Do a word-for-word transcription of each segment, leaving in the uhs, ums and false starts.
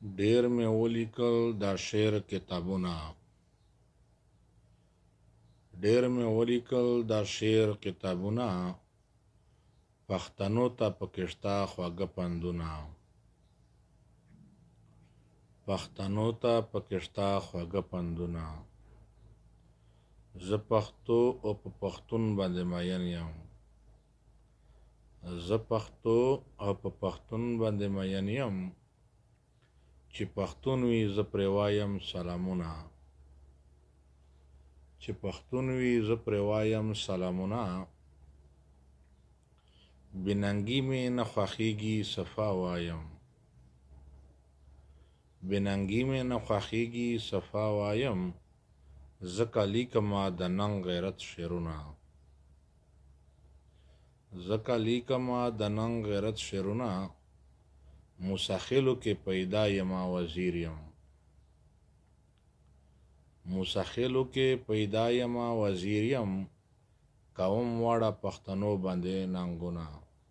ډېر مې ولیکل دا شعر کتابونه ډېر مې ولیکل دا شعر کتابونه پښتنو ته پکې شته خواږه پندونه پښتنو ته پکې شته خواږه پندونه زه پښتو او په پښتون باندې مین یم زه پښتو او په پښتون باندې مین یم چې پښتون وي زه پرې وایم سلامونه چې پښتون وي زه پرې وایم سلامونه بننګي مې نه خوښیږي صفا وایم بننګي مې نه خوښیږي صفا وایم ځکه لیکمه د ننګ غیرت شعرونه ځکه لیکمه د ننګ غیرت شعرونه موسخیلو کې پیدا یما وزیر یم موسخیلو کې پیدا یما وزیر یم کوم واړه پښتنو باندې ننګونه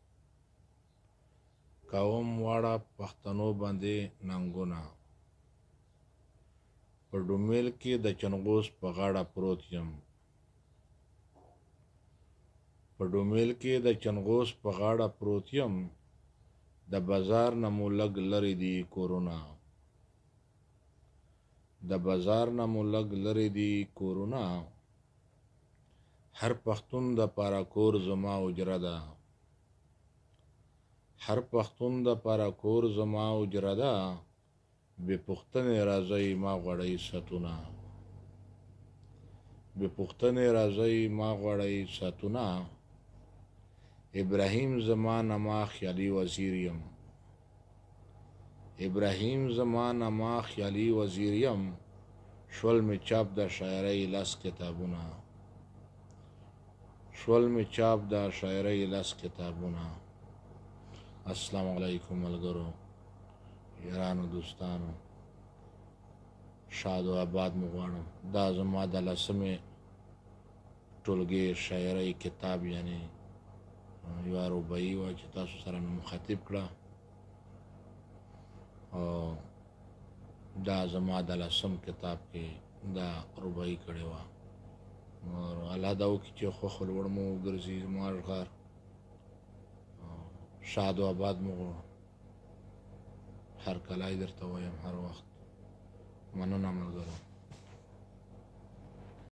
کوم واړه پښتنو باندې ننګونه په ډومیل کې د چنغوس په غاړه پروت یم په ډومیل کې د چنغوس په غاړه پروت یم د بازار نه مو لږ لرې دي کورونه د بازار نه مو لږ لرې دي کورونه هر پښتون د پاره کور زما اجره ده هر پښتون د پاره کور زما اجره ده بې پوښتنې راځئ ما غواړئ ساتونه بې پوښتنې راځئ ما غواړئ ساتونه ابراهیم زمان ما خیالي وزیر یم ابراهیم زمان ما خیالي وزیر یم شول می چاپ د شاعرۍ لاس کتابونه شول می چاپ د شاعرۍ لاس کتابونه السلام علیکم ملګرو یارانو دوستانو شاد و آباد مو غواړم دا زما د لسمې ټولګې شاعرۍ کتاب یعنی یوه رباعي وه چې تاسو سره مې مخاطب کړه او دا زما د لسم کتاب کې دا رباعي کړې وه الله دا وکړي چې خوښ لوړ مو وګرځي زما غار شاد و آباد مو غواړم هر کله درته وایم هر وخت مننه ملګرو